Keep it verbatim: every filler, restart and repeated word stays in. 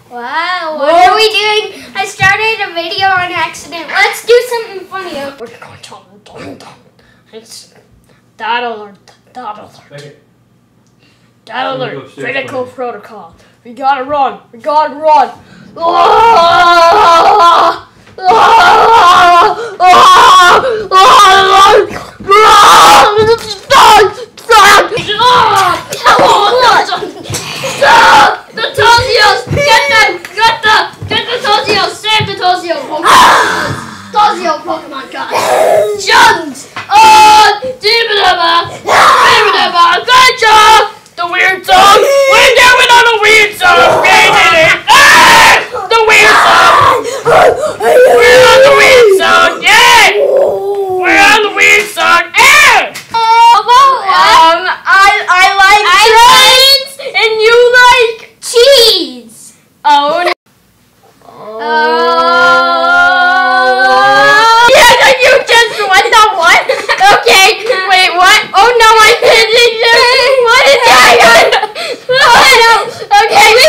Wow, what are we doing? I started a video on accident. Let's do something funny. We're going to dun dun. It's dad alert. Dad alert. Dad alert. Critical protocol. We gotta run. We gotta run. Ah! Ah! Ah! The Tozios! Get them! Get the! Get the Tozios! Save the Tozio Pokemon! Tozio Pokemon God! Juns! Oh! Dibba-dabba! Dibba-dabba! Gotcha! The weird song! We're doing on a weird song! We did it! Ah! The weird song! We're on the weird song! Yeah! We're on the weird song! Ah! Um, I I like trains and you like cheese. Oh no. Oh. Yeah, no, you just what the what? Okay, wait, what? Oh no, I didn't. What is that? Oh no. Okay.